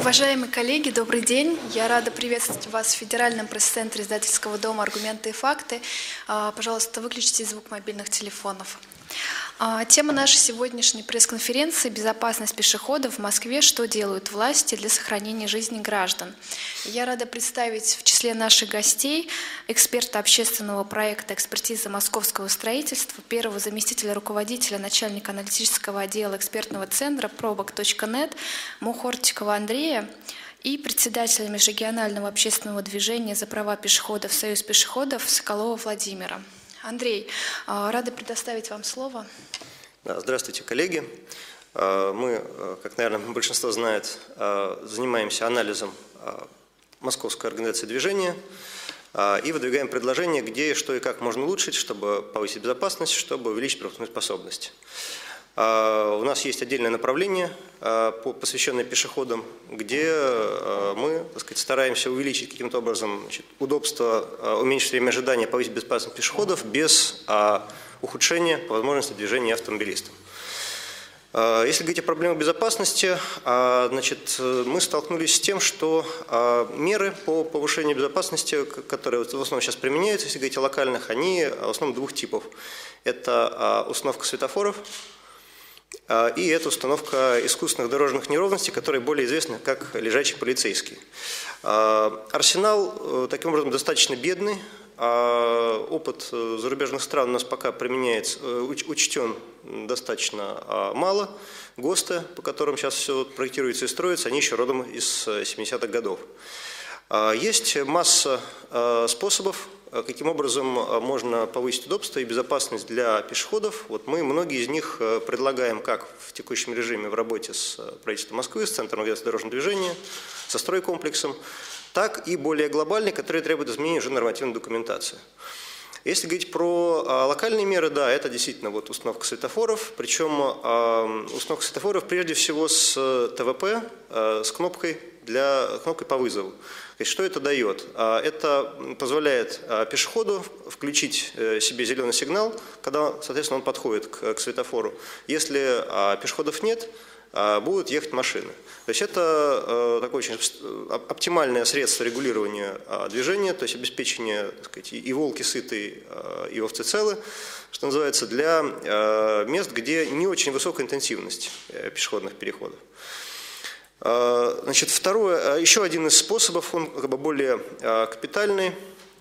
Уважаемые коллеги, добрый день. Я рада приветствовать вас в Федеральном пресс-центре издательского дома «Аргументы и факты». Пожалуйста, выключите звук мобильных телефонов. Тема нашей сегодняшней пресс-конференции – «Безопасность пешеходов в Москве. Что делают власти для сохранения жизни граждан?». Я рада представить в числе наших гостей эксперта общественного проекта «Экспертиза московского строительства», первого заместителя руководителя, начальника аналитического отдела экспертного центра «Пробок.нет» Мухортикова Андрея и председателя межрегионального общественного движения за права пешеходов «Союз пешеходов» Соколова Владимира. Андрей, рада предоставить вам слово. Здравствуйте, коллеги. Мы, как, наверное, большинство знает, занимаемся анализом московской организации движения и выдвигаем предложения, где, что и как можно улучшить, чтобы повысить безопасность, чтобы увеличить пропускную способность. У нас есть отдельное направление, посвященное пешеходам, где мы, так сказать, стараемся увеличить каким-то образом удобство, уменьшить время ожидания, повысить безопасность пешеходов без ухудшения по возможности движения автомобилистам. Если говорить о проблемах безопасности, значит, мы столкнулись с тем, что меры по повышению безопасности, которые в основном сейчас применяются, если говорить о локальных, они в основном двух типов. Это установка светофоров, и это установка искусственных дорожных неровностей, которые более известны как лежачий полицейский. Арсенал таким образом достаточно бедный. Опыт зарубежных стран у нас пока применяется, учтен достаточно мало. ГОСТы, по которым сейчас все проектируется и строится, они еще родом из 70-х годов. Есть масса способов, каким образом можно повысить удобство и безопасность для пешеходов. Вот мы многие из них предлагаем как в текущем режиме в работе с правительством Москвы, с Центром организации дорожного движения, со стройкомплексом, так и более глобальные, которые требуют изменения уже нормативной документации. Если говорить про локальные меры, да, это действительно вот установка светофоров, причем установка светофоров прежде всего с ТВП, с кнопкой по вызову. То есть, что это дает? Это позволяет пешеходу включить себе зеленый сигнал, когда, соответственно, он подходит к светофору. Если пешеходов нет, будут ехать машины. То есть это такое очень оптимальное средство регулирования движения, то есть обеспечение, так сказать, и волки сыты, и овцы целы, что называется, для мест, где не очень высокая интенсивность пешеходных переходов. Значит, еще один из способов, он как бы более капитальный.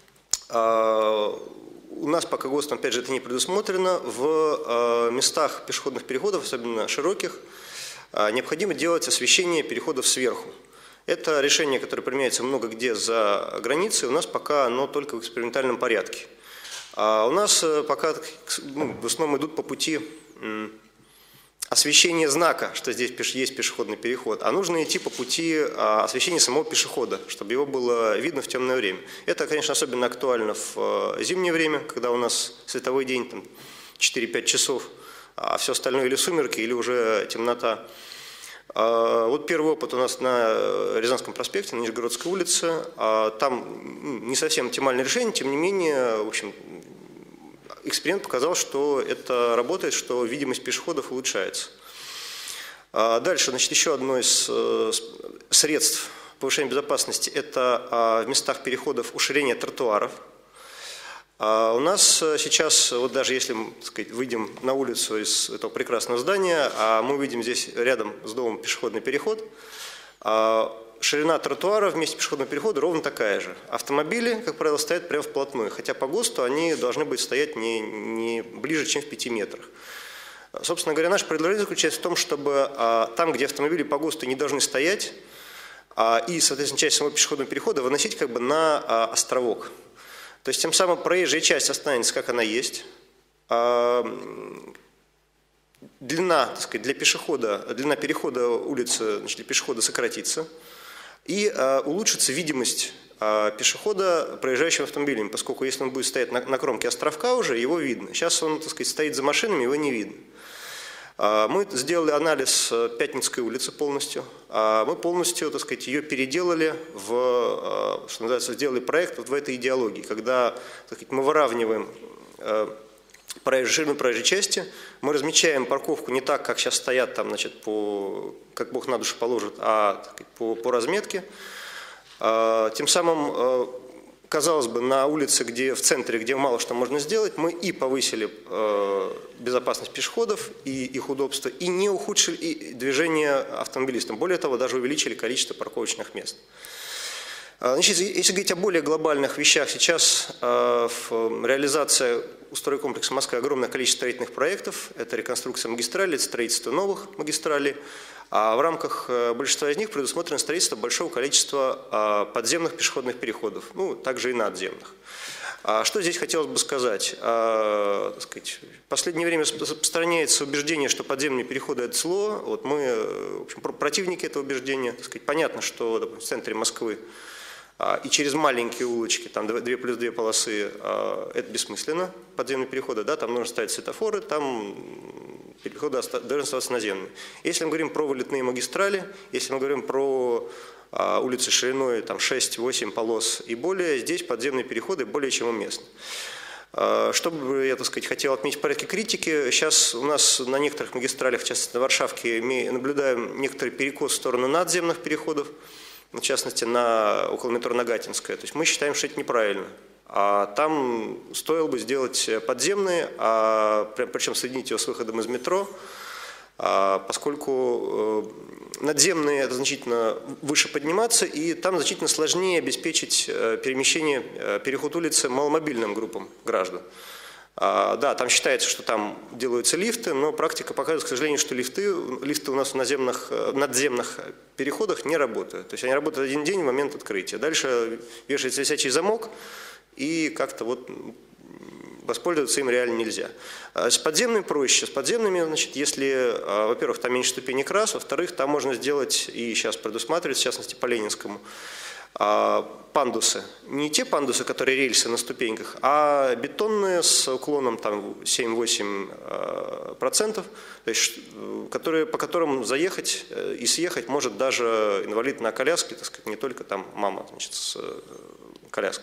У нас пока ГОСТом, опять же, это не предусмотрено. В местах пешеходных переходов, особенно широких, необходимо делать освещение переходов сверху. Это решение, которое применяется много где за границей, у нас пока оно только в экспериментальном порядке. У нас пока в основном идут по пути освещения знака, что здесь есть пешеходный переход, а нужно идти по пути освещения самого пешехода, чтобы его было видно в темное время. Это, конечно, особенно актуально в зимнее время, когда у нас световой день 4-5 часов, а все остальное или сумерки, или уже темнота. Вот первый опыт у нас на Рязанском проспекте, на Нижегородской улице. Там не совсем оптимальное решение, тем не менее, в общем, эксперимент показал, что это работает, что видимость пешеходов улучшается. Дальше, значит, еще одно из средств повышения безопасности – это в местах переходов уширение тротуаров. У нас сейчас, вот даже если, так сказать, выйдем на улицу из этого прекрасного здания, мы увидим здесь рядом с домом пешеходный переход, ширина тротуара вместе пешеходного перехода ровно такая же. Автомобили, как правило, стоят прямо вплотную, хотя по ГОСТу они должны быть стоять не ближе, чем в 5 метрах. Собственно говоря, наше предложение заключается в том, чтобы там, где автомобили по ГОСТу не должны стоять, и, соответственно, часть самого пешеходного перехода выносить как бы на островок. То есть тем самым проезжая часть останется, как она есть. Длина, так сказать, длина перехода улицы, значит, для пешехода сократится. И улучшится видимость пешехода, проезжающего автомобилем, поскольку если он будет стоять на кромке островка уже, его видно. Сейчас он, так сказать, стоит за машинами, его не видно. Мы сделали анализ Пятницкой улицы полностью. Мы полностью, так сказать, ее переделали что называется, сделали проект вот в этой идеологии, когда, так сказать, мы выравниваем ширину проезжей части. Мы размечаем парковку не так, как сейчас стоят, там, значит, как Бог на душу положит, а по разметке. Тем самым, казалось бы, на улице, в центре, где мало что можно сделать, мы и повысили безопасность пешеходов и их удобство, и не ухудшили движение автомобилистам. Более того, даже увеличили количество парковочных мест. Значит, если говорить о более глобальных вещах, сейчас в реализации стройкомплекса Москвы огромное количество строительных проектов. Это реконструкция магистралей, это строительство новых магистралей. А в рамках большинства из них предусмотрено строительство большого количества подземных пешеходных переходов, ну, также и надземных. Что здесь хотелось бы сказать? В последнее время распространяется убеждение, что подземные переходы – это зло. Вот мы, в общем, противники этого убеждения. Понятно, что, допустим, в центре Москвы и через маленькие улочки, там 2+2 полосы, это бессмысленно, подземные переходы, да, там нужно ставить светофоры, там переходы должны оставаться наземными. Если мы говорим про вылетные магистрали, если мы говорим про улицы шириной 6-8 полос и более, здесь подземные переходы более чем уместны. Что бы я, хотел отметить в порядке критики, сейчас у нас на некоторых магистралях, в частности на Варшавке, мы наблюдаем некоторый перекос в сторону надземных переходов, в частности, около метро Нагатинская. То есть мы считаем, что это неправильно. А там стоило бы сделать подземные, причем соединить его с выходом из метро, поскольку надземные – это значительно выше подниматься, и там значительно сложнее обеспечить переход улицы маломобильным группам граждан. Да, там считается, что там делаются лифты, но практика показывает, к сожалению, что лифты у нас в надземных переходах не работают. То есть они работают один день в момент открытия. Дальше вешается висячий замок, и как-то воспользоваться им реально нельзя. С подземными проще. С подземными, значит, если, во-первых, там меньше ступенек раз, во-вторых, там можно сделать, и сейчас предусматривается, в частности, по Ленинскому, пандусы. Не те пандусы, которые рельсы на ступеньках, а бетонные с уклоном 7-8%, то есть, по которым заехать и съехать может даже инвалид на коляске, не только там мама, значит, с коляской.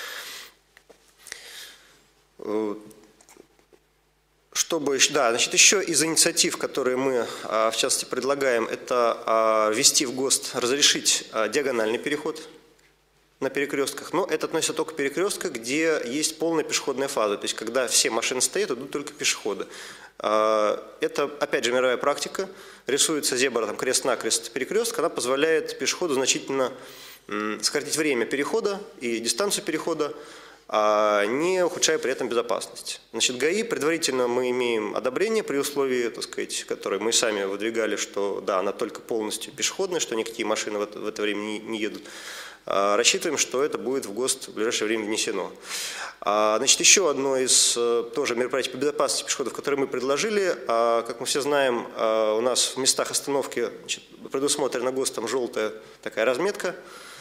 Значит, еще из инициатив, которые мы, в частности, предлагаем, это ввести в ГОСТ, разрешить диагональный переход на перекрестках. Но это относится только к перекресткам, где есть полная пешеходная фаза. То есть, когда все машины стоят, идут только пешеходы. Это, опять же, мировая практика. Рисуется зебра крест-накрест перекрестка. Она позволяет пешеходу значительно сократить время перехода и дистанцию перехода, не ухудшая при этом безопасность. Значит, ГАИ предварительно мы имеем одобрение при условии, которое мы сами выдвигали, что да, она только полностью пешеходная, что никакие машины в это время не едут. Рассчитываем, что это будет в ГОСТ в ближайшее время внесено. Значит, еще одно из тоже мероприятий по безопасности пешеходов, которые мы предложили. Как мы все знаем, у нас в местах остановки, значит, предусмотрена ГОСТом желтая такая разметка.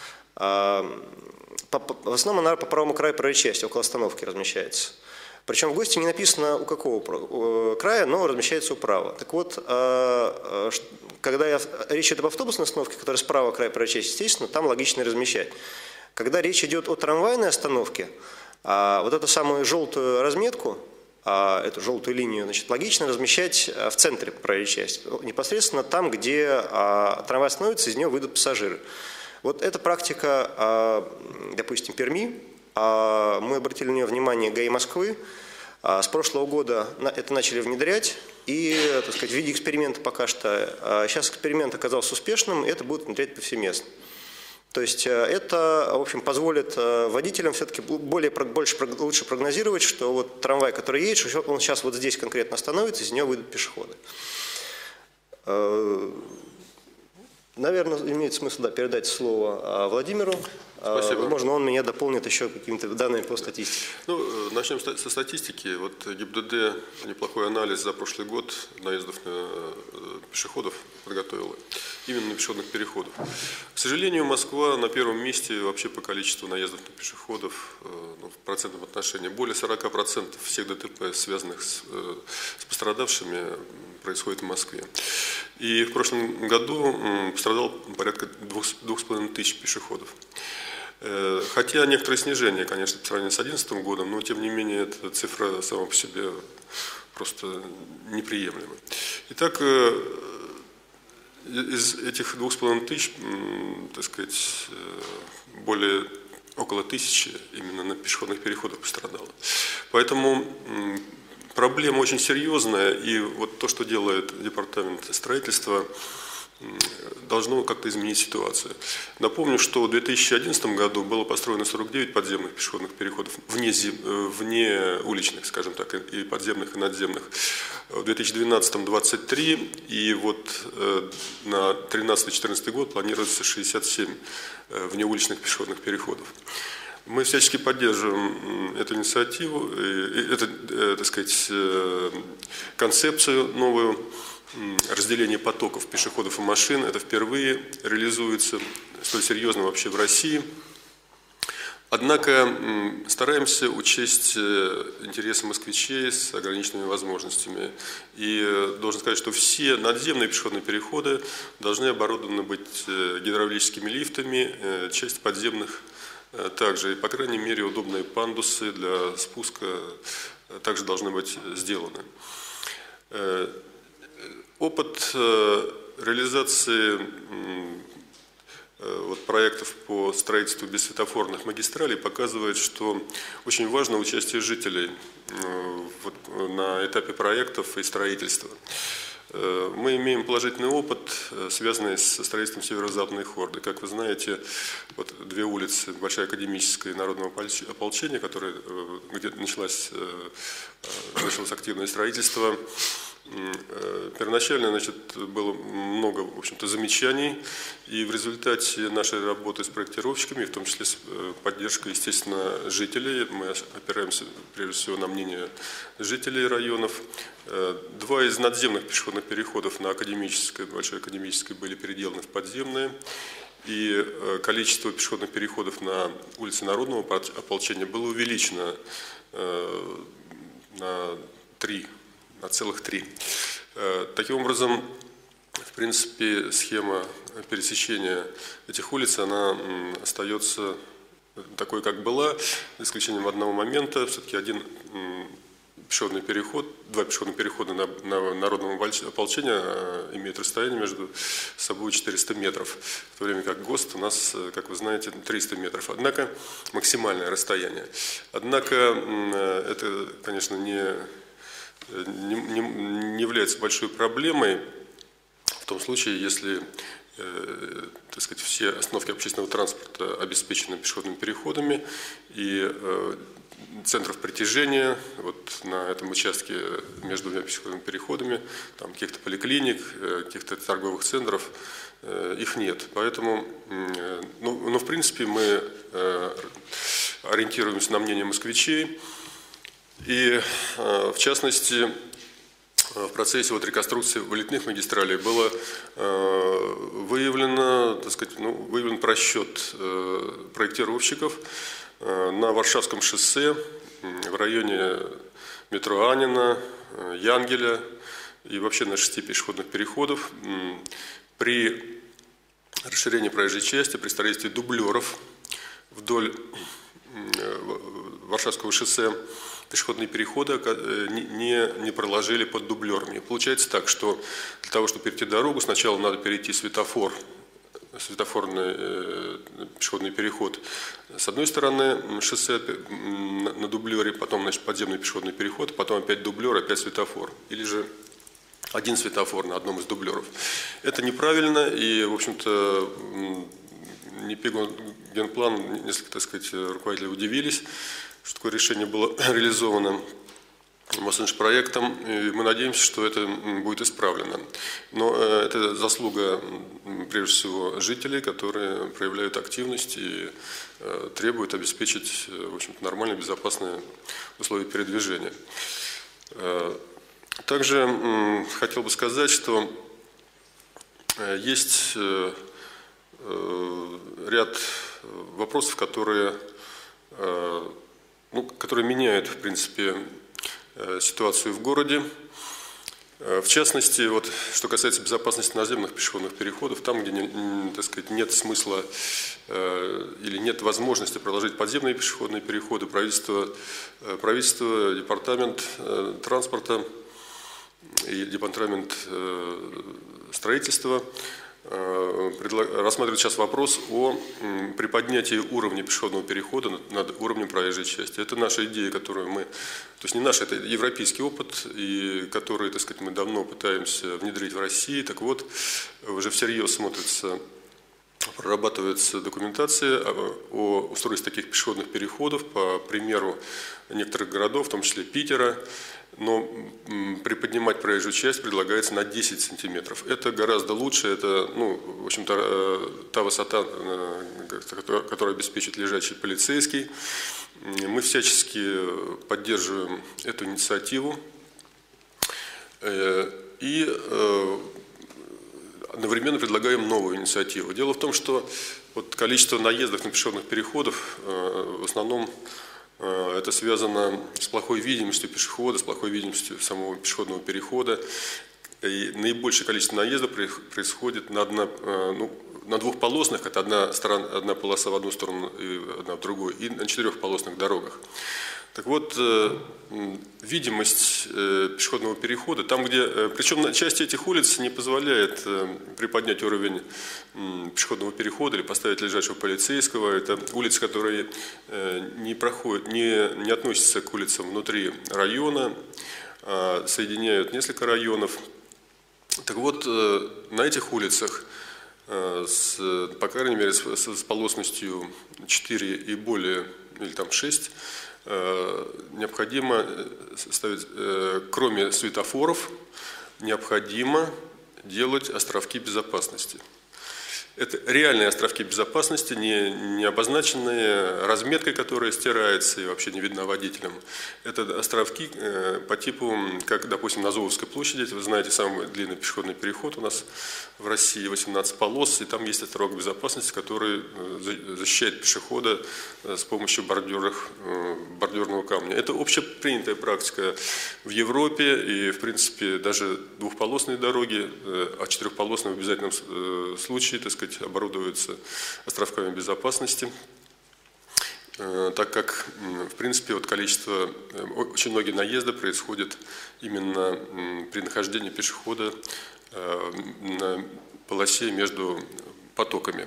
В основном она по правому краю проезжей части, около остановки размещается. Причем в ГОСТе не написано, у какого края, но размещается управа. Так вот, когда речь идет об автобусной остановке, которая справа края проезжей части, естественно, там логично размещать. Когда речь идет о трамвайной остановке, вот эту самую желтую разметку, эту желтую линию, значит, логично размещать в центре проезжей части, непосредственно там, где трамвай остановится, из него выйдут пассажиры. Вот эта практика, допустим, Перми, мы обратили на нее внимание ГАИ Москвы, с прошлого года это начали внедрять, и, в виде эксперимента пока что, сейчас эксперимент оказался успешным, и это будет внедрять повсеместно. То есть это, в общем, позволит водителям все-таки лучше прогнозировать, что вот трамвай, который едет, он сейчас вот здесь конкретно остановится, из него выйдут пешеходы. Наверное, имеет смысл передать слово Владимиру. Спасибо. Возможно, он меня дополнит еще какими-то данными по статистике. Начнем со статистики. Вот ГИБДД неплохой анализ за прошлый год наездов на пешеходов подготовила. Именно на пешеходных переходов. К сожалению, Москва на первом месте вообще по количеству наездов на пешеходов в процентном отношении. Более 40% всех ДТП, связанных с пострадавшими, происходит в Москве. И в прошлом году пострадало порядка 2500 пешеходов. Хотя некоторое снижение, конечно, по сравнению с 2011 годом, но тем не менее эта цифра сама по себе просто неприемлема. Итак, из этих 2500, так сказать, около 1000 именно на пешеходных переходах пострадало. Поэтому проблема очень серьезная, и вот то, что делает департамент строительства, должно как-то изменить ситуацию. Напомню, что в 2011 году было построено 49 подземных пешеходных переходов, вне уличных, скажем так, и подземных, и надземных. В 2012 23, и вот на 2013-2014 год планируется 67 внеуличных пешеходных переходов. Мы всячески поддерживаем эту инициативу, так сказать, концепцию новую. Разделение потоков пешеходов и машин. Это впервые реализуется столь серьезно вообще в России. Однако стараемся учесть интересы москвичей с ограниченными возможностями. И должен сказать, что все надземные пешеходные переходы должны оборудованы быть гидравлическими лифтами, часть подземных также. И, по крайней мере, удобные пандусы для спуска также должны быть сделаны. Опыт реализации проектов по строительству бессветофорных магистралей показывает, что очень важно участие жителей на этапе проектов и строительства. Мы имеем положительный опыт, связанный со строительством северо-западной хорды. Как вы знаете, вот две улицы, Большая Академическая и Народного ополчения, где началось активное строительство. Первоначально, было много, в общем-то, замечаний, и в результате нашей работы с проектировщиками, в том числе с поддержкой, естественно, жителей, мы опираемся, прежде всего, на мнение жителей районов. Два из надземных пешеходных переходов на Академической, Большой Академической были переделаны в подземные, и количество пешеходных переходов на улице Народного ополчения было увеличено на целых 3. Таким образом, в принципе, схема пересечения этих улиц, она остается такой, как была, за исключением одного момента. Все-таки два пешеходных перехода на Народном ополчении имеют расстояние между собой 400 метров, в то время как ГОСТ у нас, как вы знаете, 300 метров. Однако максимальное расстояние. Однако это, конечно, не является большой проблемой в том случае, если, так сказать, все остановки общественного транспорта обеспечены пешеходными переходами и центров притяжения на этом участке между двумя пешеходными переходами, там каких-то поликлиник, каких-то торговых центров, их нет. Поэтому, в принципе, мы ориентируемся на мнение москвичей. И, в частности, в процессе реконструкции вылетных магистралей было выявлен просчет проектировщиков на Варшавском шоссе в районе метро Анина, Янгеля и вообще на 6 пешеходных переходов при расширении проезжей части, при строительстве дублеров вдоль Варшавского шоссе пешеходные переходы не проложили под дублерами. Получается так, что для того, чтобы перейти дорогу, сначала надо перейти светофорный пешеходный переход с одной стороны шоссе на дублере, потом подземный пешеходный переход, потом опять дублер, опять светофор. Или же один светофор на одном из дублеров. Это неправильно, и, в общем-то, НИПИ Генплан, несколько, так сказать, руководители удивились, что такое решение было реализовано Мосинжпроектом, и мы надеемся, что это будет исправлено. Но это заслуга, прежде всего, жителей, которые проявляют активность и требуют обеспечить, в общем-то, нормальные, безопасные условия передвижения. Также хотел бы сказать, что есть ряд вопросов, которые меняют, в принципе, ситуацию в городе. В частности, вот, что касается безопасности наземных пешеходных переходов, там, где так сказать, нет смысла или нет возможности проложить подземные пешеходные переходы, правительство, департамент транспорта и департамент строительства рассматривает сейчас вопрос о приподнятии уровня пешеходного перехода над уровнем проезжей части. Это наша идея, которую мы, то есть не наша, это европейский опыт, и который, так сказать, мы давно пытаемся внедрить в России. Так вот, уже всерьез смотрится, прорабатывается документация о устройстве таких пешеходных переходов по примеру некоторых городов, в том числе Питера. Но приподнимать проезжую часть предлагается на 10 сантиметров. Это гораздо лучше, это, ну, в общем-то, та высота, которую обеспечит лежачий полицейский. Мы всячески поддерживаем эту инициативу и одновременно предлагаем новую инициативу. Дело в том, что вот количество наездов на пешеходных переходов в основном это связано с плохой видимостью пешехода, с плохой видимостью самого пешеходного перехода. И наибольшее количество наездов происходит на двухполосных, это одна полоса в одну сторону и одна в другую, и на четырехполосных дорогах. Так вот, видимость пешеходного перехода, там, где, причем часть этих улиц не позволяет приподнять уровень пешеходного перехода или поставить лежачего полицейского. Это улицы, которые не относятся к улицам внутри района, а соединяют несколько районов. Так вот, на этих улицах, по крайней мере, с полосностью 4 и более, или там 6, необходимо ставить, кроме светофоров, необходимо делать островки безопасности. Это реальные островки безопасности, не обозначенные разметкой, которая стирается и вообще не видна водителям. Это островки по типу, как, допустим, на Зуовской площади, вы знаете, самый длинный пешеходный переход у нас в России, 18 полос, и там есть островок безопасности, который защищает пешехода с помощью бордюрного камня. Это общепринятая практика в Европе, и, в принципе, даже двухполосные дороги, а четырехполосные в обязательном случае, так сказать, оборудуются островками безопасности, так как, в принципе, вот количество, очень многие наезды происходят именно при нахождении пешехода на полосе между потоками.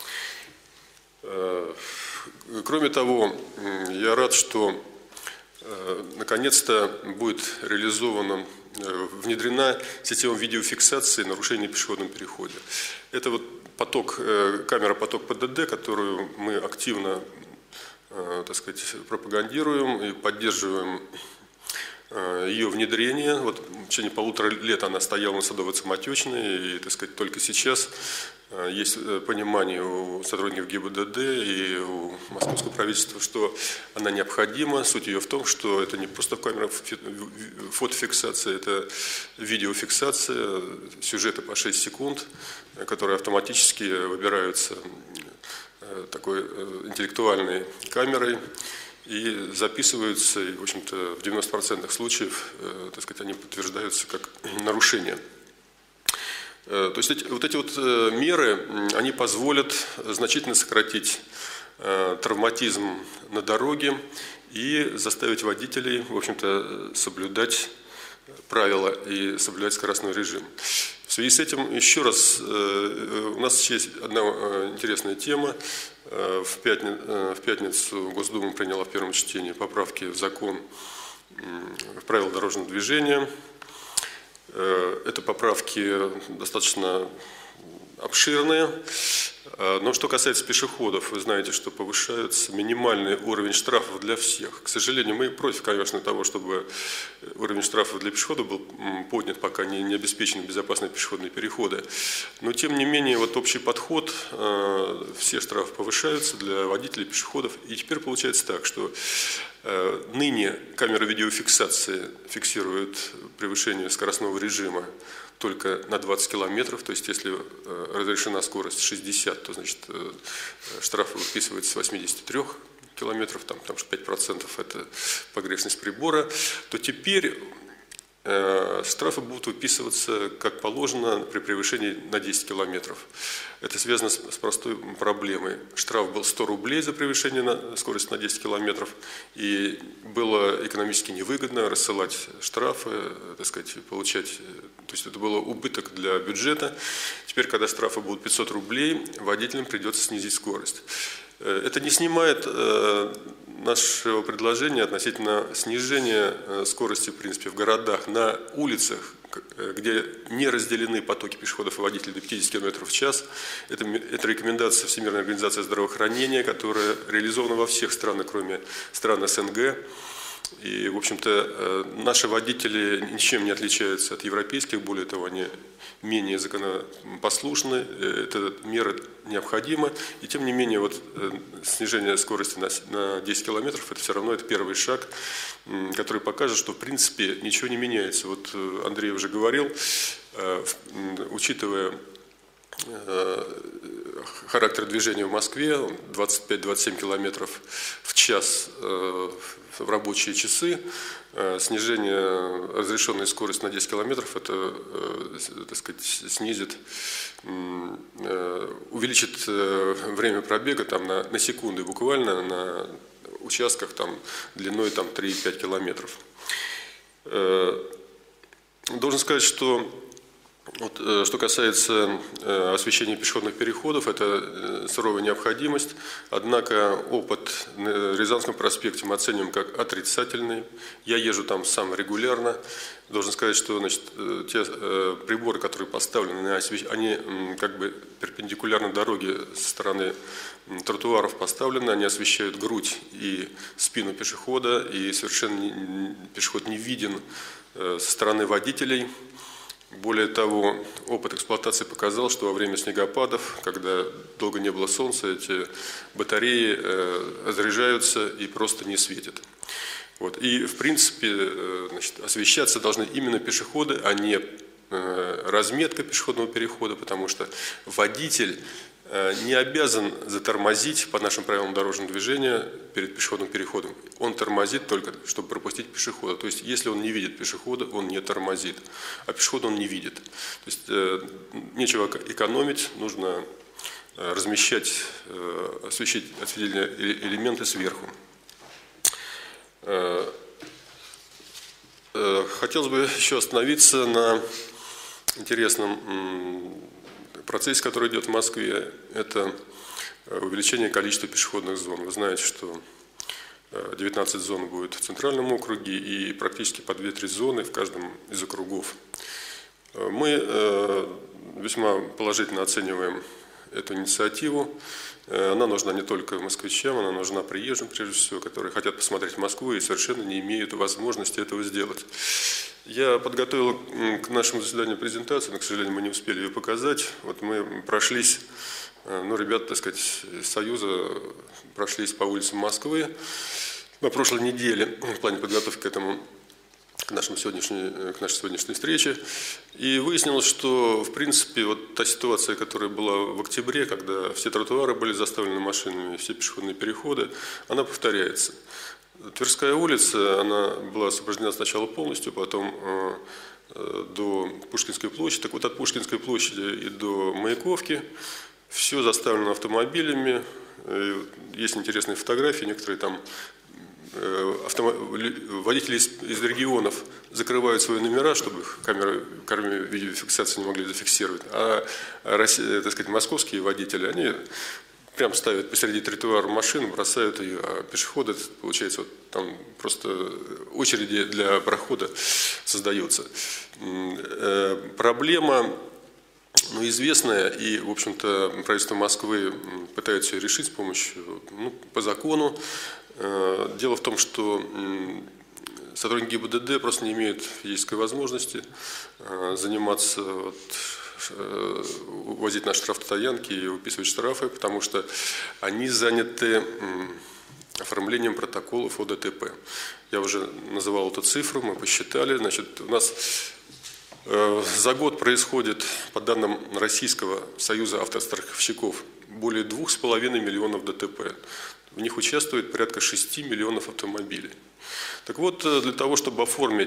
Кроме того, я рад, что наконец-то будет внедрена система видеофиксации нарушений в пешеходном переходе. Это вот камера поток ПДД, которую мы активно, так сказать, пропагандируем и поддерживаем ее внедрение. Вот в течение 1,5 лет она стояла на Садово-Циматечной, и, так сказать, только сейчас есть понимание у сотрудников ГИБДД и у московского правительства, что она необходима. Суть ее в том, что это не просто камера фотофиксация, это видеофиксация, сюжеты по 6 секунд, которые автоматически выбираются такой интеллектуальной камерой и записываются, и, в общем-то, в 90% случаев, так сказать, они подтверждаются как нарушения. То есть вот эти вот меры, они позволят значительно сократить травматизм на дороге и заставить водителей, в общем-то, соблюдать правила и соблюдать скоростной режим. В связи с этим, еще раз, у нас есть одна интересная тема. В пятницу Госдума приняла в первом чтении поправки в закон в правила дорожного движения. Это поправки достаточно обширные. Но что касается пешеходов, вы знаете, что повышается минимальный уровень штрафов для всех. К сожалению, мы против, конечно, того, чтобы уровень штрафов для пешеходов был поднят, пока не обеспечены безопасные пешеходные переходы. Но, тем не менее, вот общий подход, все штрафы повышаются для водителей, пешеходов. И теперь получается так, что ныне камера видеофиксации фиксирует превышение скоростного режима только на 20 километров, то есть если разрешена скорость 60, то значит штраф выписывается с 83 километров, там что 5% это погрешность прибора, то теперь штрафы будут выписываться, как положено, при превышении на 10 километров. Это связано с простой проблемой. Штраф был 100 рублей за превышение скорости на 10 километров, и было экономически невыгодно рассылать штрафы, так сказать, получать, то есть это было убыток для бюджета. Теперь, когда штрафы будут 500 рублей, водителям придется снизить скорость. Это не снимает нашего предложения относительно снижения скорости, в принципе, в городах, на улицах, где не разделены потоки пешеходов и водителей до 50 км в час. Это рекомендация Всемирной организации здравоохранения, которая реализована во всех странах, кроме стран СНГ. И, в общем-то, наши водители ничем не отличаются от европейских, более того, они менее законопослушны, эта мера необходима. И, тем не менее, вот, снижение скорости на 10 километров, это все равно это первый шаг, который покажет, что, в принципе, ничего не меняется. Вот Андрей уже говорил, учитывая характер движения в Москве, 25-27 километров в час в рабочие часы, снижение разрешенной скорости на 10 километров, это, так сказать, снизит, увеличит время пробега там, на секунды буквально на участках там, длиной там, 3-5 километров. Должен сказать, что вот, что касается освещения пешеходных переходов, это суровая необходимость. Однако опыт на Рязанском проспекте мы оцениваем как отрицательный. Я езжу там сам регулярно. Должен сказать, что значит, те приборы, которые поставлены, они как бы перпендикулярно дороге со стороны тротуаров поставлены, они освещают грудь и спину пешехода, и совершенно пешеход не виден со стороны водителей. Более того, опыт эксплуатации показал, что во время снегопадов, когда долго не было солнца, эти батареи разряжаются и просто не светят. Вот. И, в принципе, значит, освещаться должны именно пешеходы, а не разметка пешеходного перехода, потому что водитель не обязан затормозить по нашим правилам дорожного движения перед пешеходным переходом. Он тормозит только, чтобы пропустить пешехода. То есть, если он не видит пешехода, он не тормозит, а пешехода он не видит. То есть, нечего экономить, нужно размещать осветительные элементы сверху. Хотелось бы еще остановиться на интересном процессе, который идет в Москве, это увеличение количества пешеходных зон. Вы знаете, что 19 зон будет в Центральном округе и практически по 2-3 зоны в каждом из округов. Мы весьма положительно оцениваем эту инициативу. Она нужна не только москвичам, она нужна приезжим, прежде всего, которые хотят посмотреть Москву и совершенно не имеют возможности этого сделать. Я подготовил к нашему заседанию презентацию, но, к сожалению, мы не успели ее показать. Вот мы прошлись, ну, ребята, так сказать, из Союза прошлись по улицам Москвы на прошлой неделе в плане подготовки к нашей сегодняшней встрече. И выяснилось, что, в принципе, вот та ситуация, которая была в октябре, когда все тротуары были заставлены машинами, все пешеходные переходы, она повторяется. Тверская улица, она была освобождена сначала полностью, потом до Пушкинской площади. Так вот, от Пушкинской площади и до Маяковки все заставлено автомобилями. Есть интересные фотографии, некоторые там водители из регионов закрывают свои номера, чтобы их камеры видеофиксации не могли зафиксировать. А так сказать, московские водители, они прям ставят посреди тротуара машину, бросают ее, а пешеходы, получается, вот там просто очереди для прохода создаются. Проблема, ну, известная, и, в общем-то, правительство Москвы пытается ее решить с помощью, ну, по закону. Дело в том, что сотрудники ГИБДД просто не имеют физической возможности заниматься, возить на штрафстоянки и выписывать штрафы, потому что они заняты оформлением протоколов о ДТП. Я уже называл эту цифру, мы посчитали. Значит, у нас за год происходит, по данным Российского союза автостраховщиков, более 2,5 миллионов ДТП. В них участвует порядка 6 миллионов автомобилей. Так вот, для того, чтобы оформить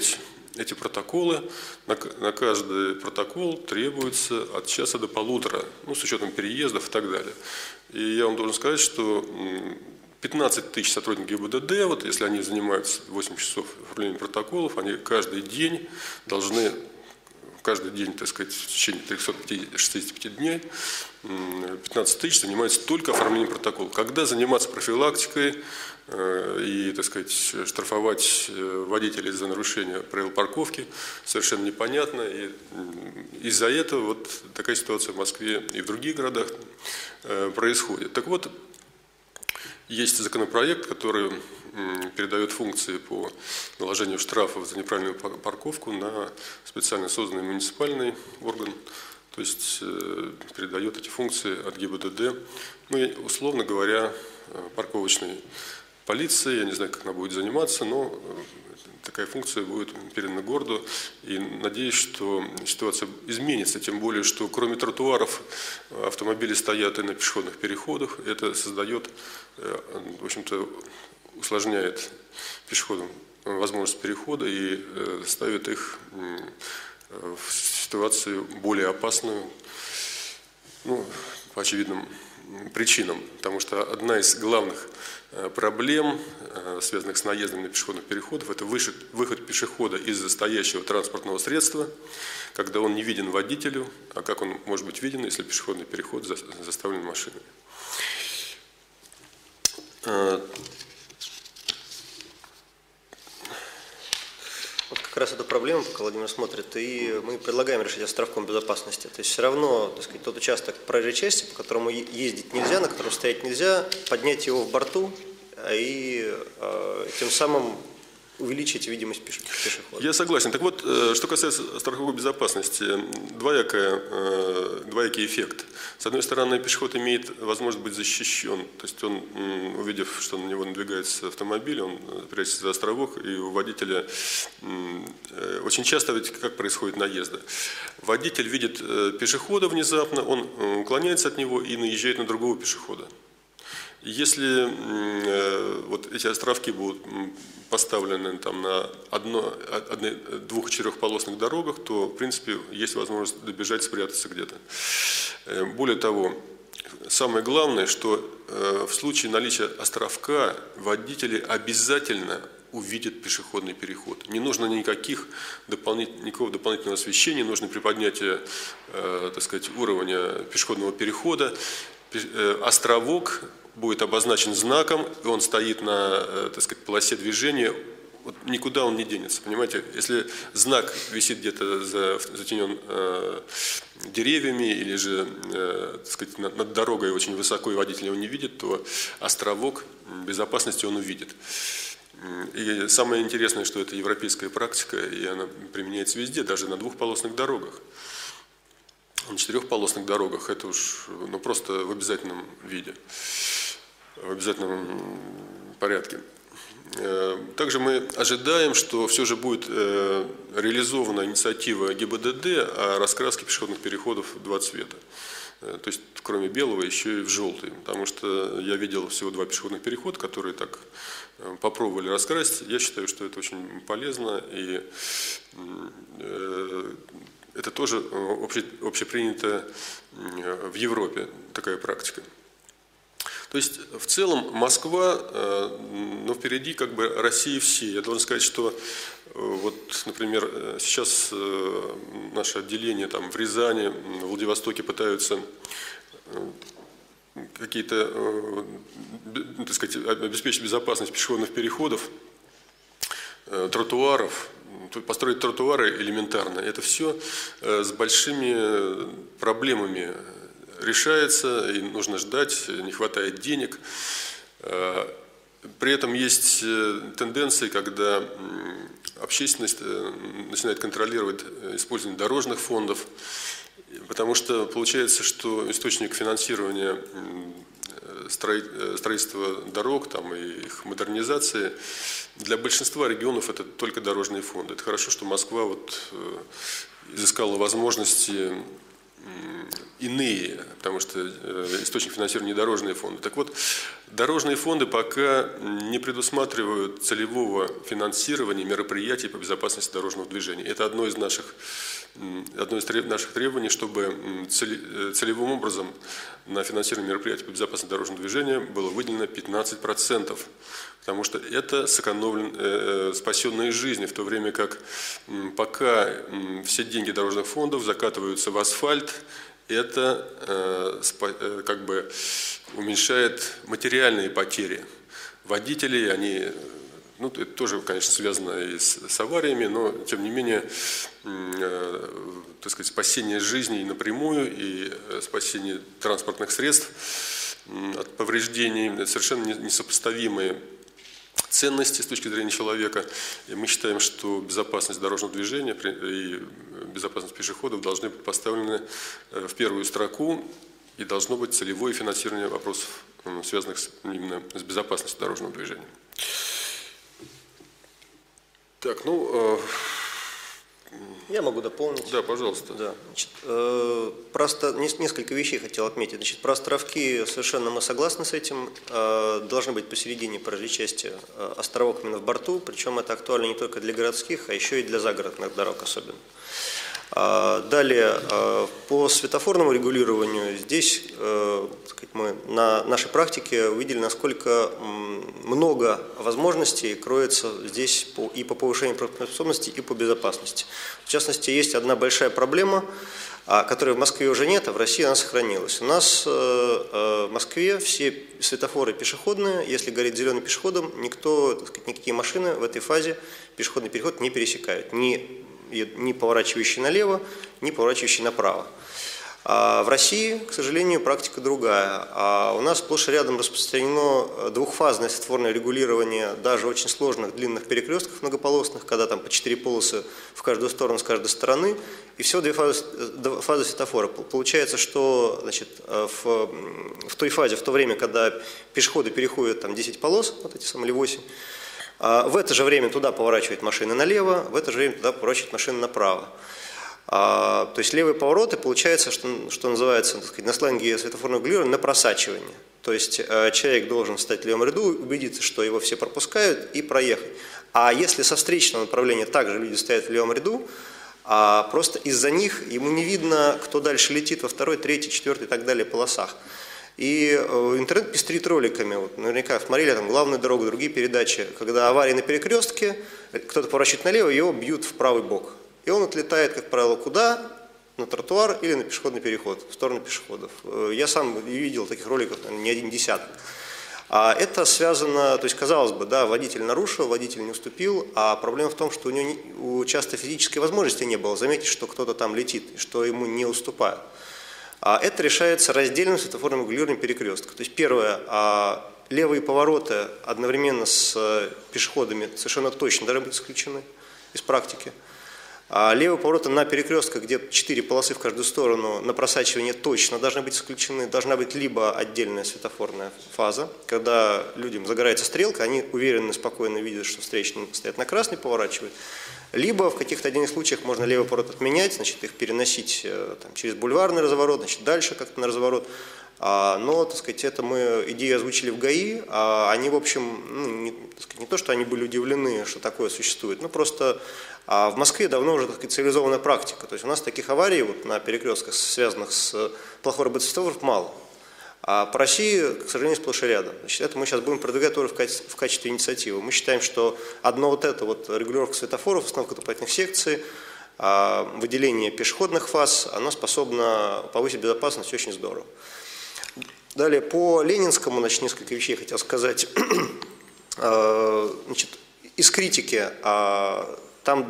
эти протоколы, на каждый протокол требуется от часа до полутора, ну, с учетом переездов и так далее. И я вам должен сказать, что 15 тысяч сотрудников ГИБДД, вот если они занимаются 8 часов оформлением протоколов, они каждый день должны, так сказать, в течение 365 дней, 15 тысяч занимаются только оформлением протокола. Когда заниматься профилактикой и, так сказать, штрафовать водителей за нарушение правил парковки, совершенно непонятно. И из-за этого вот такая ситуация в Москве и в других городах происходит. Так вот, есть законопроект, который передает функции по наложению штрафов за неправильную парковку на специально созданный муниципальный орган, то есть передает эти функции от ГИБДД, ну, условно говоря, парковочной полиции. Я не знаю, как она будет заниматься, но такая функция будет передана городу. И надеюсь, что ситуация изменится, тем более, что кроме тротуаров автомобили стоят и на пешеходных переходах. Это создает, в общем-то, усложняет пешеходам возможность перехода и ставит их в ситуацию более опасную, ну, по очевидным причинам. Потому что одна из главных проблем, связанных с наездом на пешеходных переходов, это выход пешехода из стоящего транспортного средства, когда он не виден водителю, а как он может быть виден, если пешеходный переход заставлен машинами. Вот как раз эту проблему, пока Владимир смотрит, и мы предлагаем решить островком безопасности. То есть все равно, так сказать, тот участок проезжей части, по которому ездить нельзя, на котором стоять нельзя, поднять его в борту и тем самым увеличить видимость пешехода. Я согласен. Так вот, что касается страховой безопасности, двоякий эффект. С одной стороны, пешеход имеет возможность быть защищен, то есть он, увидев, что на него надвигается автомобиль, он прячется за островок, и у водителя очень часто ведь как происходит наезды. Водитель видит пешехода внезапно, он уклоняется от него и наезжает на другого пешехода. Если вот эти островки будут поставлены там на двух-четырехполосных дорогах, то, в принципе, есть возможность добежать, спрятаться где-то. Более того, самое главное, что в случае наличия островка водители обязательно увидят пешеходный переход. Не нужно никакого дополнительного освещения, нужно приподнятие, так сказать, уровня пешеходного перехода. Островок будет обозначен знаком, и он стоит на, так сказать, полосе движения, вот никуда он не денется, понимаете? Если знак висит где-то затенен деревьями или же, так сказать, над дорогой очень высоко, и водитель его не видит, то островок безопасности он увидит. И самое интересное, что это европейская практика, и она применяется везде, даже на двухполосных дорогах. На четырехполосных дорогах это уж просто в обязательном виде, в обязательном порядке. Также мы ожидаем, что все же будет реализована инициатива ГИБДД о раскраске пешеходных переходов в два цвета. То есть кроме белого еще и в желтый. Потому что я видел всего 2 пешеходных перехода, которые так попробовали раскрасить. Я считаю, что это очень полезно, и это тоже общепринято в Европе, такая практика. То есть в целом Москва, но впереди как бы России всей. Я должен сказать, что вот, например, сейчас наше отделение там в Рязани, в Владивостоке пытаются какие-то, так сказать, обеспечить безопасность пешеходных переходов, тротуаров, построить тротуары элементарно. Это все с большими проблемами решается, и нужно ждать, не хватает денег. При этом есть тенденции, когда общественность начинает контролировать использование дорожных фондов, потому что получается, что источник финансирования строительства дорог там, и их модернизации для большинства регионов это только дорожные фонды. Это хорошо, что Москва вот изыскала возможности иные, потому что источник финансирования не дорожные фонды. Так вот, дорожные фонды пока не предусматривают целевого финансирования мероприятий по безопасности дорожного движения. Это одно из наших требований, чтобы целевым образом на финансирование мероприятий по безопасности дорожного движения было выделено 15%. Потому что это спасенные жизни, в то время как пока все деньги дорожных фондов закатываются в асфальт, это как бы уменьшает материальные потери. Водители, они, это тоже, конечно, связано и с авариями, но, тем не менее, так сказать, спасение жизней напрямую и спасение транспортных средств от повреждений – это совершенно несопоставимые ценности с точки зрения человека. И мы считаем, что безопасность дорожного движения и безопасность пешеходов должны быть поставлены в первую строку, и должно быть целевое финансирование вопросов, связанных именно с безопасностью дорожного движения. Так, я могу дополнить. Да, пожалуйста. Да. Значит, просто несколько вещей хотел отметить. Значит, про островки совершенно мы согласны с этим. Должны быть посередине проезжей части островок именно в борту, причем это актуально не только для городских, а еще и для загородных дорог особенно. Далее, по светофорному регулированию, здесь мы на нашей практике увидели, насколько много возможностей кроется здесь и по повышению пропускоспособности, и по безопасности. В частности, есть одна большая проблема, которой в Москве уже нет, а в России она сохранилась. У нас в Москве все светофоры пешеходные, если горит зеленый пешеходом, никакие машины в этой фазе пешеходный переход не пересекают, ни поворачивающий налево, ни поворачивающий направо. А в России, к сожалению, практика другая. А у нас сплошь и рядом распространено двухфазное светофорное регулирование даже очень сложных длинных перекрестков многополосных, когда там по 4 полосы в каждую сторону с каждой стороны, и всего 2 фазы светофора. Получается, что значит, в той фазе, в то время, когда пешеходы переходят там 10 полос, вот эти самые, или 8, в это же время туда поворачивает машина налево, в это же время туда поворачивает машина направо. То есть левые повороты, получается, что называется, так сказать, на сленге светофорного регулирования, на просачивание. То есть человек должен встать в левом ряду, убедиться, что его все пропускают, и проехать. А если со встречного направления также люди стоят в левом ряду, просто из-за них ему не видно, кто дальше летит во второй, третьей, четвертой и так далее полосах. И интернет пестрит роликами. Вот, наверняка смотрели там «Главную дорогу», другие передачи, когда аварии на перекрестке, кто-то поворачивает налево, его бьют в правый бок. И он отлетает, как правило, куда? На тротуар или на пешеходный переход, в сторону пешеходов. Я сам видел таких роликов, наверное, не один десяток. А это связано, то есть, казалось бы, да, водитель нарушил, водитель не уступил, а проблема в том, что у него часто физической возможности не было заметить, что кто-то там летит, и что ему не уступают. А это решается раздельным светофорным регулированием перекрестков. То есть, первое, левые повороты одновременно с пешеходами совершенно точно должны быть исключены из практики. Левые повороты на перекрестках, где 4 полосы в каждую сторону, на просачивание точно должны быть исключены. Должна быть либо отдельная светофорная фаза, когда людям загорается стрелка, они уверенно, спокойно видят, что встречные стоят на красный, поворачивают. Либо в каких-то отдельных случаях можно левый поворот отменять, значит, их переносить там, через бульварный разворот, значит, дальше как-то на разворот. Но, так сказать, это мы идею озвучили в ГАИ, они, в общем, не то, что они были удивлены, что такое существует, но просто в Москве давно уже, так сказать, цивилизованная практика. То есть у нас таких аварий вот, на перекрестках, связанных с плохой работой светофоров, мало. А по России, к сожалению, сплошь и рядом. Значит, это мы сейчас будем продвигать тоже в качестве инициативы. Мы считаем, что одно вот это вот регулировка светофоров, установка дополнительных секций, выделение пешеходных фаз, оно способно повысить безопасность очень здорово. Далее, по Ленинскому, значит, несколько вещей хотел сказать. Значит, из критики там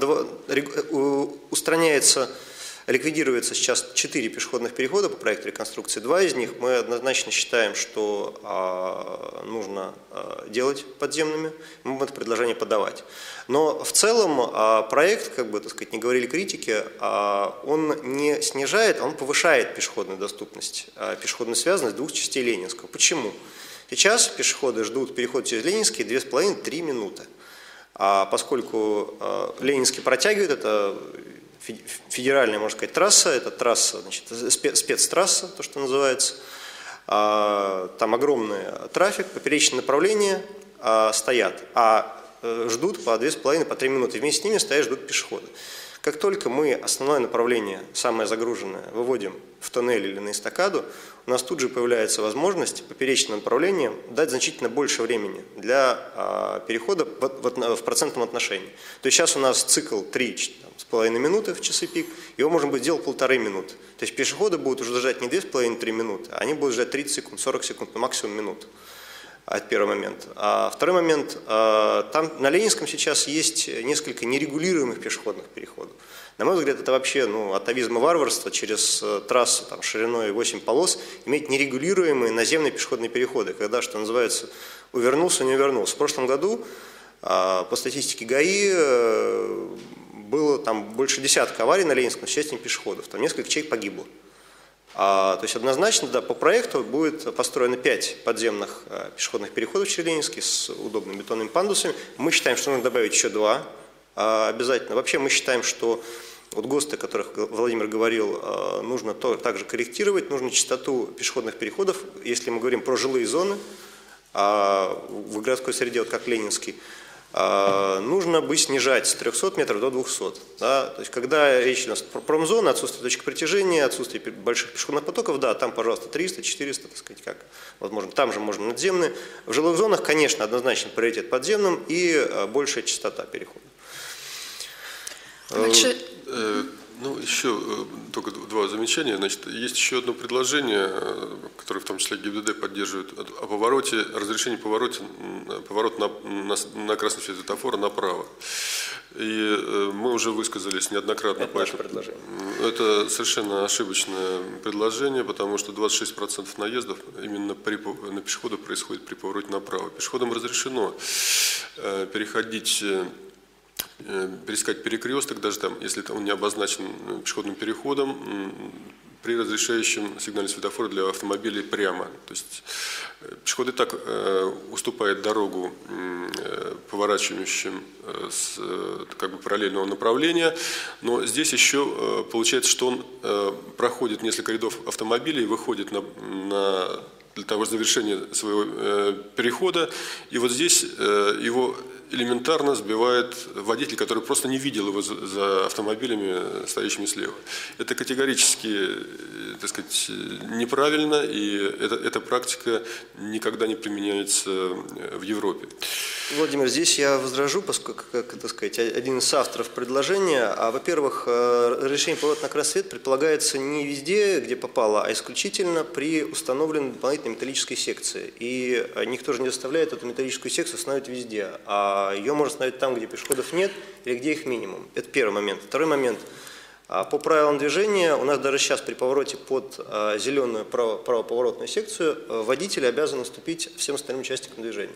ликвидируется сейчас 4 пешеходных перехода по проекту реконструкции. 2 из них мы однозначно считаем, что нужно делать подземными, мы будем это предложение подавать. Но в целом проект, как бы, так сказать, не говорили критики, он не снижает, он повышает пешеходную доступность, пешеходную связанность 2 частей Ленинского. Почему? Сейчас пешеходы ждут переход через Ленинский 2,5-3 минуты. А поскольку Ленинский протягивает это федеральная, можно сказать, трасса, это трасса, значит, спецтрасса, то, что называется. Там огромный трафик, поперечные направления стоят, ждут по 2,5-3 минуты. Вместе с ними стоят, ждут пешеходы. Как только мы основное направление, самое загруженное, выводим в тоннель или на эстакаду, у нас тут же появляется возможность поперечным направлением дать значительно больше времени для перехода в процентном отношении. То есть сейчас у нас цикл 3,5 минуты в часы пик, его можно будет сделать 1,5 минуты. То есть пешеходы будут уже ждать не 2,5-3 минуты, они будут ждать 30 секунд, 40 секунд, максимум минуту. Это первый момент. Второй момент. Там на Ленинском сейчас есть несколько нерегулируемых пешеходных переходов. На мой взгляд, это вообще атовизм и варварство через трассу шириной 8 полос иметь нерегулируемые наземные пешеходные переходы, когда, что называется, увернулся, не увернулся. В прошлом году по статистике ГАИ было там больше десятка аварий на Ленинском с участием пешеходов. Там несколько человек погибло. То есть однозначно, да, по проекту будет построено 5 подземных пешеходных переходов через Ленинский с удобными бетонными пандусами. Мы считаем, что нужно добавить еще 2 обязательно. Вообще мы считаем, что вот ГОСТы, о которых Владимир говорил, нужно также корректировать, нужно частоту пешеходных переходов, если мы говорим про жилые зоны, в городской среде, вот как Ленинский, нужно бы снижать с 300 метров до 200. Да? То есть, когда речь у нас про промзоны, отсутствие точек притяжения, отсутствие больших пешеходных потоков, да, там, пожалуйста, 300, 400, так сказать, как возможно, там же можно надземные. В жилых зонах, конечно, однозначно приоритет подземным и большая частота перехода. Ну, еще только 2 замечания. Значит, есть еще одно предложение, которое в том числе ГИБДД поддерживает, о повороте, разрешении поворот на красный свет светофора направо. И мы уже высказались неоднократно по этому предложению. Это совершенно ошибочное предложение, потому что 26% наездов именно на пешехода происходит при повороте направо. Пешеходам разрешено пересекать перекресток, даже там, если он не обозначен пешеходным переходом, при разрешающем сигнале светофора для автомобилей прямо. То есть пешеход и так уступает дорогу поворачивающим с параллельного направления, но здесь еще получается, что он проходит несколько рядов автомобилей, выходит для того же завершения своего перехода, и вот здесь его элементарно сбивает водитель, который просто не видел его за автомобилями, стоящими слева. Это категорически, так сказать, неправильно, и эта практика никогда не применяется в Европе. Владимир, здесь я возражу, поскольку, так сказать, один из авторов предложения. Во-первых, разрешение поворота на красный свет предполагается не везде, где попало, а исключительно при установленной дополнительной металлической секции. И никто же не заставляет эту металлическую секцию установить везде, а ее можно установить там, где пешеходов нет или где их минимум. Это первый момент. Второй момент. По правилам движения у нас даже сейчас при повороте под зеленую правоповоротную секцию водитель обязан уступить всем остальным участникам движения.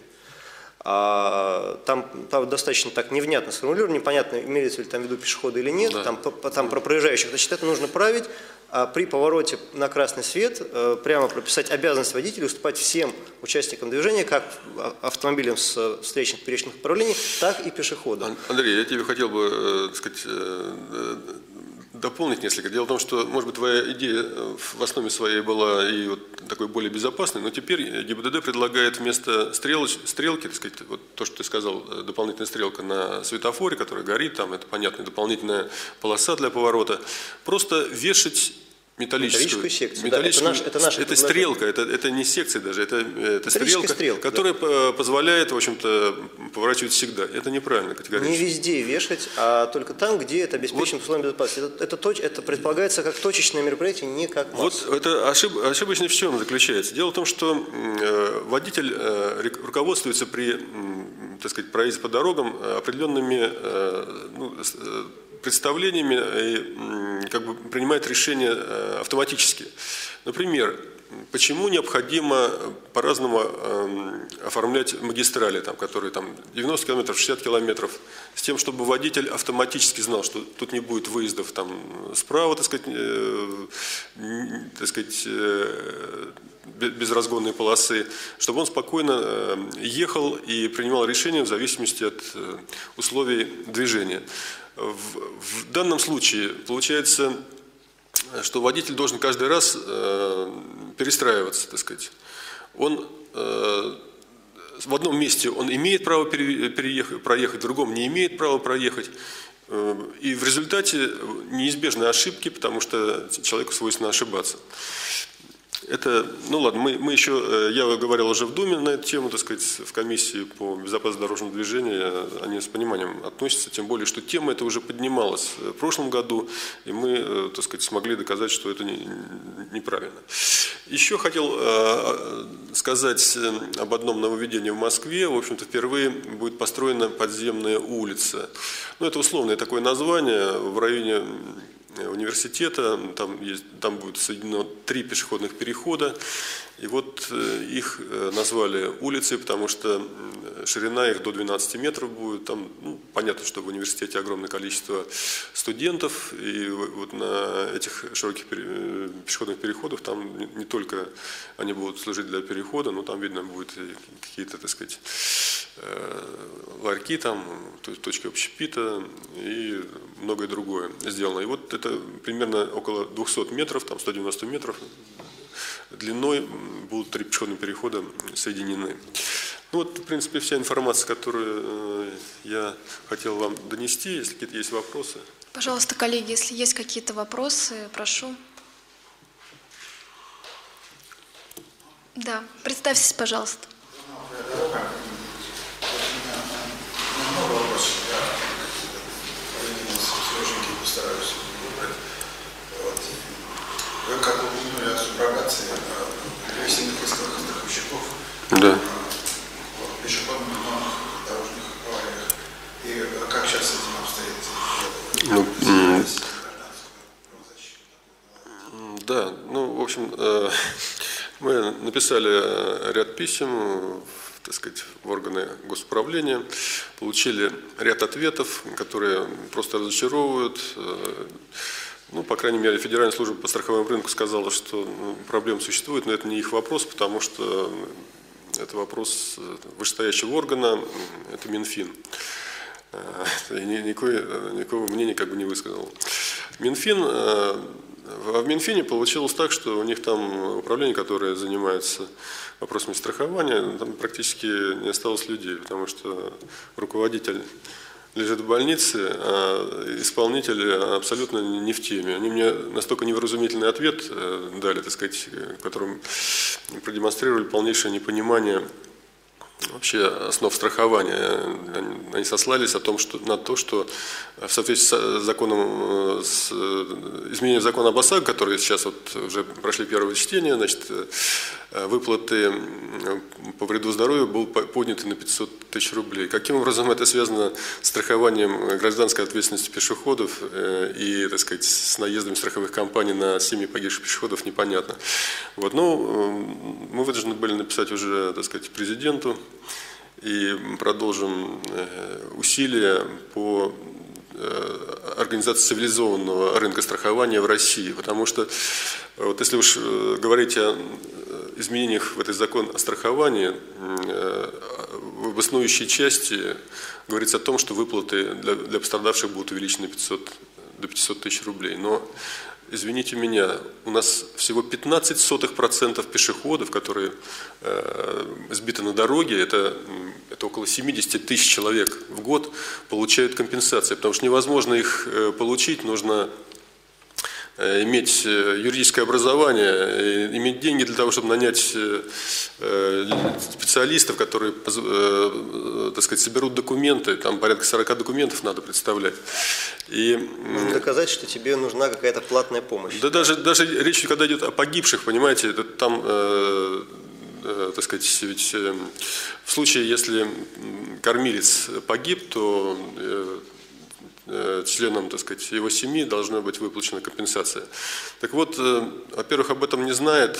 Там достаточно так невнятно сформулировано, непонятно, имеется ли там в виду пешехода или нет, да. Там про проезжающих. Значит, это нужно править. При повороте на красный свет прямо прописать обязанность водителя уступать всем участникам движения, как автомобилям с встречных перечных направлений, так и пешеходам. Андрей, я тебе хотел бы, так сказать, дополнить несколько. Дело в том, что, может быть, твоя идея в основе своей была и вот такой более безопасной, но теперь ГИБДД предлагает вместо стрелки, так сказать, вот то, что ты сказал, дополнительная стрелка на светофоре, которая горит, там это понятно, дополнительная полоса для поворота, просто вешать металлическую секцию. Это стрелка, это не секция даже, это стрелка, которая позволяет, в общем-то, поворачивать всегда. Это неправильно категорически. Не везде вешать, а только там, где это обеспечено условием безопасности. Это предполагается как точечное мероприятие, не как массовое. Вот это ошибочность в чем заключается? Дело в том, что водитель руководствуется при, так сказать, проезде по дорогам определенными представлениями и как бы принимает решения автоматически. Например, почему необходимо по-разному оформлять магистрали, которые 90 километров, 60 километров, с тем, чтобы водитель автоматически знал, что тут не будет выездов справа, так сказать, без разгонной полосы, чтобы он спокойно ехал и принимал решения в зависимости от условий движения. В данном случае получается, что водитель должен каждый раз перестраиваться, так сказать. Он в одном месте он имеет право проехать, в другом не имеет права проехать. И в результате неизбежны ошибки, потому что человеку свойственно ошибаться. Это, ну ладно, мы еще, я говорил уже в Думе на эту тему, так сказать, в комиссии по безопасности дорожного движения, они с пониманием относятся, тем более, что тема эта уже поднималась в прошлом году, и мы, так сказать, смогли доказать, что это неправильно. Еще хотел сказать об одном нововведении в Москве. В общем-то, впервые будет построена подземная улица. Ну, это условное такое название в районе университета, там будет соединено 3 пешеходных перехода, и вот их назвали улицей, потому что ширина их до 12 метров будет. Там, ну, понятно, что в университете огромное количество студентов, и вот на этих широких пешеходных переходах там не только они будут служить для перехода, но там, видно, будут какие-то, так сказать, ларьки, там, точки общепита и многое другое сделано. И вот это примерно около 200 метров, там 190 метров длиной будут 3 пешеходных перехода соединены. Ну вот, в принципе, вся информация, которую я хотел вам донести. Если какие-то есть вопросы. Пожалуйста, коллеги, если есть какие-то вопросы, прошу. Да, представьтесь, пожалуйста. Вы как упомянули о суброгации весенних страховщиков Да. в пешеходных зонах, дорожных авариях. И как сейчас с этим обстоит? Да, ну, в общем, мы написали ряд писем, так сказать, в органы госуправления, получили ряд ответов, которые просто разочаровывают. Ну, по крайней мере, Федеральная служба по страховому рынку сказала, что проблем существует, но это не их вопрос, потому что это вопрос вышестоящего органа, это Минфин. И никакого мнения как бы не высказал. В Минфине получилось так, что у них там управление, которое занимается вопросами страхования, там практически не осталось людей, потому что руководитель лежит в больнице, а исполнители абсолютно не в теме. Они мне настолько невразумительный ответ дали, так сказать, в котором продемонстрировали полнейшее непонимание вообще основ страхования. Они сослались на то, что в соответствии с законом, с изменением закона об ОСАГО, которые сейчас вот уже прошли первое чтение, значит, выплаты по вреду здоровью будут подняты на 500 тысяч рублей. Каким образом это связано с страхованием гражданской ответственности пешеходов и, так сказать, с наездом страховых компаний на семьи погибших пешеходов, непонятно. Вот, ну, мы вынуждены были написать уже, так сказать, президенту и продолжим усилия по организации цивилизованного рынка страхования в России, потому что вот если уж говорить о изменениях в этот закон о страховании, в обоснующей части говорится о том, что выплаты для пострадавших будут увеличены до 500 тысяч рублей. Но, извините меня, у нас всего 0,15% пешеходов, которые сбиты на дороге, это около 70 тысяч человек в год, получают компенсации, потому что невозможно их получить, нужно иметь юридическое образование, иметь деньги для того, чтобы нанять специалистов, которые, так сказать, соберут документы, там порядка 40 документов надо представлять. И нужно доказать, что тебе нужна какая-то платная помощь. Да даже речь, когда идет о погибших, понимаете, там, так сказать, ведь в случае, если кормилец погиб, то членам, так сказать, его семьи должна быть выплачена компенсация. Так вот, во-первых, об этом не знают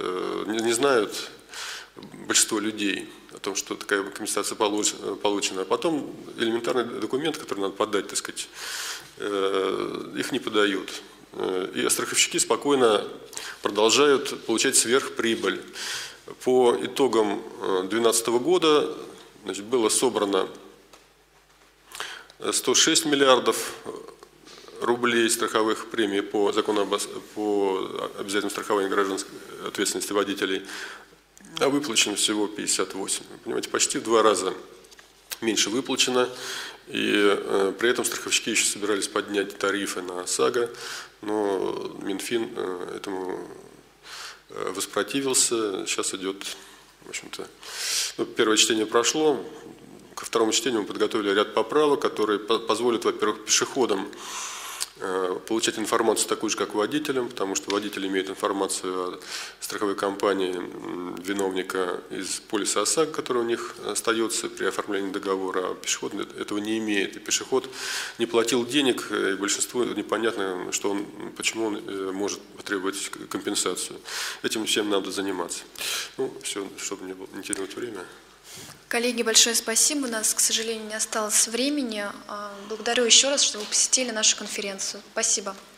большинство людей, о том, что такая компенсация получена. А потом элементарные документы, которые надо подать, так сказать, их не подают. И страховщики спокойно продолжают получать сверхприбыль. По итогам 2012 года, значит, было собрано 106 миллиардов рублей страховых премий по закону по обязательному страхованию гражданской ответственности водителей, а выплачено всего 58. Вы понимаете, почти в 2 раза меньше выплачено, и при этом страховщики еще собирались поднять тарифы на ОСАГО, но Минфин этому воспротивился. Сейчас идет, в общем-то, первое чтение прошло, ко второму чтению мы подготовили ряд поправок, которые позволят, во-первых, пешеходам получать информацию такую же, как водителям, потому что водители имеют информацию о страховой компании виновника из полиса ОСАГО, который у них остается при оформлении договора, а пешеход этого не имеет. И пешеход не платил денег, и большинству непонятно, почему он может потребовать компенсацию. Этим всем надо заниматься. Все, чтобы не тянуть время. Коллеги, большое спасибо. У нас, к сожалению, не осталось времени. Благодарю еще раз, что вы посетили нашу конференцию. Спасибо.